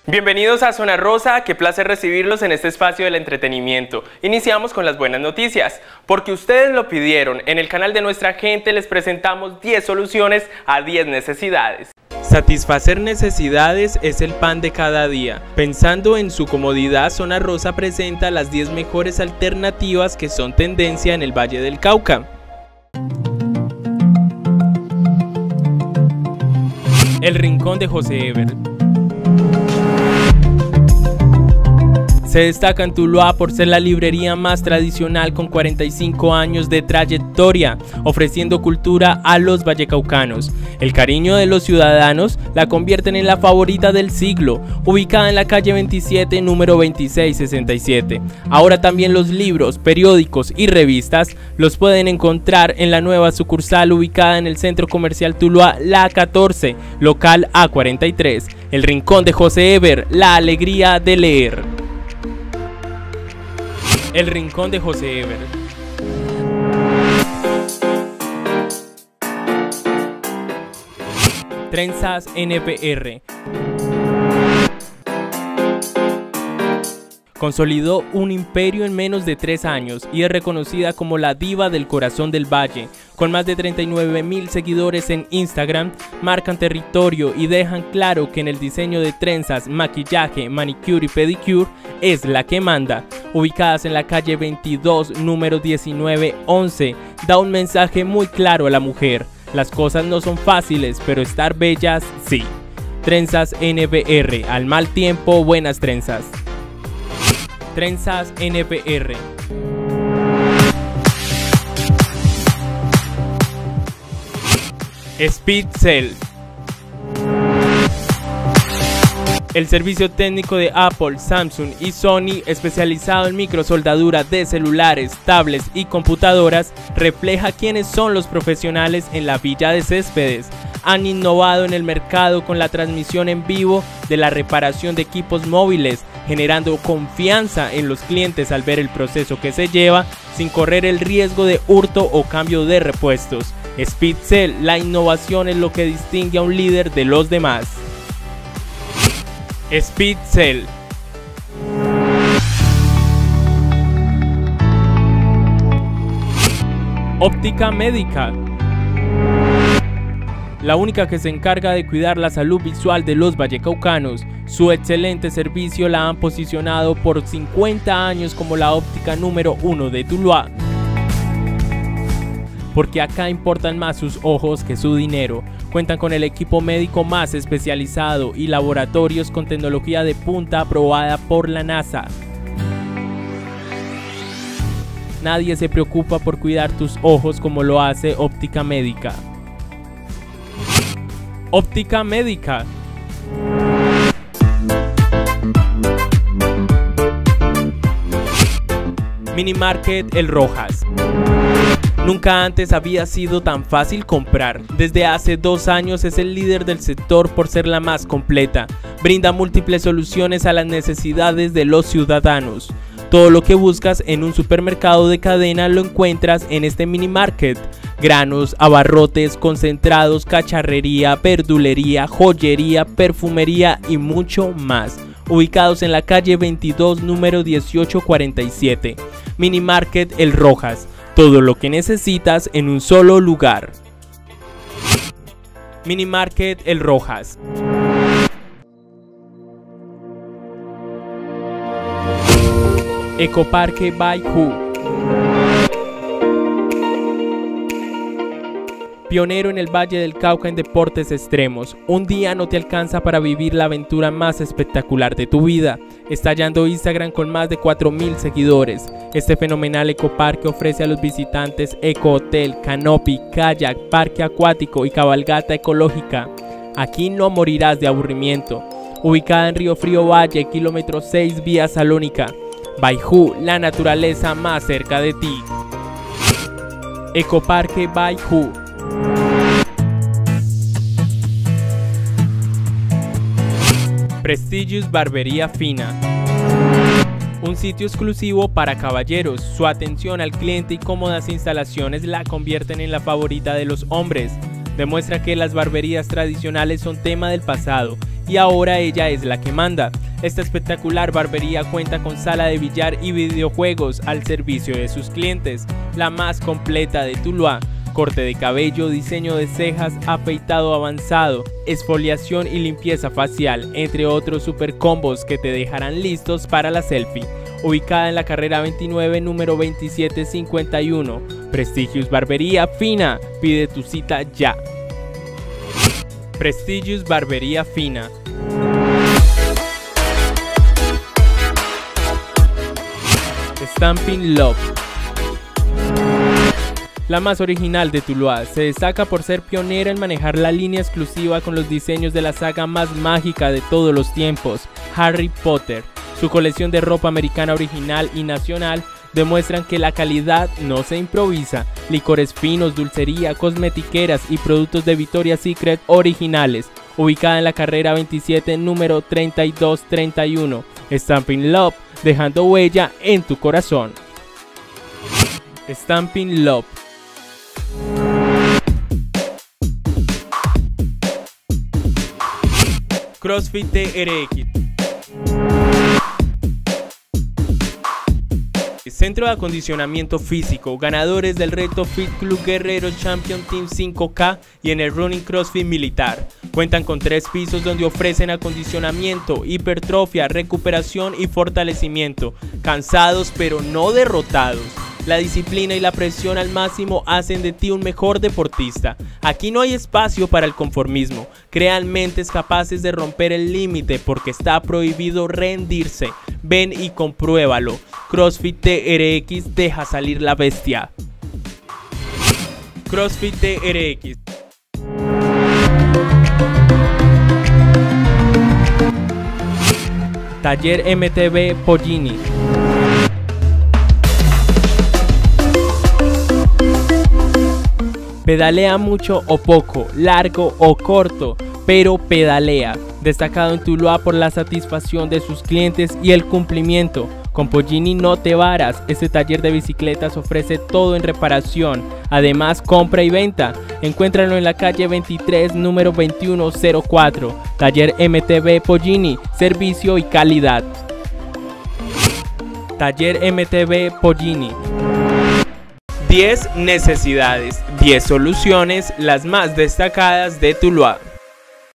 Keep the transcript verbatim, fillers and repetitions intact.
Bienvenidos a Zona Rosa, qué placer recibirlos en este espacio del entretenimiento. Iniciamos con las buenas noticias, porque ustedes lo pidieron. En el canal de nuestra gente les presentamos diez soluciones a diez necesidades. Satisfacer necesidades es el pan de cada día. Pensando en su comodidad, Zona Rosa presenta las diez mejores alternativas que son tendencia en el Valle del Cauca. El Rincón de José Eber. Se destaca en Tuluá por ser la librería más tradicional con cuarenta y cinco años de trayectoria, ofreciendo cultura a los vallecaucanos. El cariño de los ciudadanos la convierten en la favorita del siglo, ubicada en la calle veintisiete, número veintiséis sesenta y siete. Ahora también los libros, periódicos y revistas los pueden encontrar en la nueva sucursal ubicada en el Centro Comercial Tuluá La catorce, local A cuarenta y tres. El Rincón de José Eber, la alegría de leer. El Rincón de José Eber. Trenzas N P R. Consolidó un imperio en menos de tres años y es reconocida como la diva del corazón del valle. Con más de treinta y nueve mil seguidores en Instagram, marcan territorio y dejan claro que en el diseño de trenzas, maquillaje, manicure y pedicure es la que manda. Ubicadas en la calle veintidós, número diecinueve once, da un mensaje muy claro a la mujer. Las cosas no son fáciles, pero estar bellas sí. Trenzas N P R, al mal tiempo, buenas trenzas. Trenzas N P R. Speed Cell. El servicio técnico de Apple, Samsung y Sony, especializado en microsoldadura de celulares, tablets y computadoras, refleja quiénes son los profesionales en la Villa de Céspedes. Han innovado en el mercado con la transmisión en vivo de la reparación de equipos móviles, generando confianza en los clientes al ver el proceso que se lleva sin correr el riesgo de hurto o cambio de repuestos. SpeedCell, la innovación es lo que distingue a un líder de los demás. SpeedCell. Óptica Médica. La única que se encarga de cuidar la salud visual de los vallecaucanos. Su excelente servicio la han posicionado por cincuenta años como la óptica número uno de Tuluá. Porque acá importan más sus ojos que su dinero. Cuentan con el equipo médico más especializado y laboratorios con tecnología de punta aprobada por la NASA. Nadie se preocupa por cuidar tus ojos como lo hace Óptica Médica. Óptica Médica. Mini Market El Rojas. Nunca antes había sido tan fácil comprar. Desde hace dos años es el líder del sector por ser la más completa. Brinda múltiples soluciones a las necesidades de los ciudadanos. Todo lo que buscas en un supermercado de cadena lo encuentras en este mini market. Granos, abarrotes, concentrados, cacharrería, verdulería, joyería, perfumería y mucho más. Ubicados en la calle veintidós, número dieciocho cuarenta y siete. Mini Market El Rojas. Todo lo que necesitas en un solo lugar. Mini Market El Rojas. Ecoparque Baikú. Pionero en el Valle del Cauca en deportes extremos. Un día no te alcanza para vivir la aventura más espectacular de tu vida. Estallando Instagram con más de cuatro mil seguidores. Este fenomenal ecoparque ofrece a los visitantes eco hotel, canopy, kayak, parque acuático y cabalgata ecológica. Aquí no morirás de aburrimiento. Ubicada en Río Frío Valle, kilómetro seis, vía Salónica. Baikú, la naturaleza más cerca de ti. Ecoparque Baikú. Prestigious Barbería Fina. Un sitio exclusivo para caballeros. Su atención al cliente y cómodas instalaciones la convierten en la favorita de los hombres. Demuestra que las barberías tradicionales son tema del pasado y ahora ella es la que manda. Esta espectacular barbería cuenta con sala de billar y videojuegos al servicio de sus clientes, la más completa de Tuluá. Corte de cabello, diseño de cejas, afeitado avanzado, exfoliación y limpieza facial, entre otros super combos que te dejarán listos para la selfie. Ubicada en la carrera veintinueve, número veintisiete cincuenta y uno. Prestigious Barbería Fina. Pide tu cita ya. Prestigious Barbería Fina. Stampin' Love. La más original de Tuluá, se destaca por ser pionera en manejar la línea exclusiva con los diseños de la saga más mágica de todos los tiempos, Harry Potter. Su colección de ropa americana original y nacional demuestran que la calidad no se improvisa. Licores finos, dulcería, cosmetiqueras y productos de Victoria's Secret originales. Ubicada en la carrera veintisiete, número treinta y dos treinta y uno. Stampin' Love, dejando huella en tu corazón. Stampin' Love. CrossFit T R X. Centro de acondicionamiento físico, ganadores del reto Fit Club Guerrero Champion Team cinco K y en el Running CrossFit Militar. Cuentan con tres pisos donde ofrecen acondicionamiento, hipertrofia, recuperación y fortalecimiento. Cansados pero no derrotados. La disciplina y la presión al máximo hacen de ti un mejor deportista. Aquí no hay espacio para el conformismo. Crean mentes capaces de romper el límite porque está prohibido rendirse. Ven y compruébalo. CrossFit T R X, deja salir la bestia. CrossFit T R X. Taller M T B Pollini. Pedalea mucho o poco, largo o corto, pero pedalea. Destacado en Tuluá por la satisfacción de sus clientes y el cumplimiento. Con Pollini no te varas, este taller de bicicletas ofrece todo en reparación, además compra y venta. Encuéntralo en la calle veintitrés, número veintiuno cero cuatro. Taller M T B Pollini, servicio y calidad. Taller M T B Pollini. diez necesidades, diez soluciones, las más destacadas de Tuluá.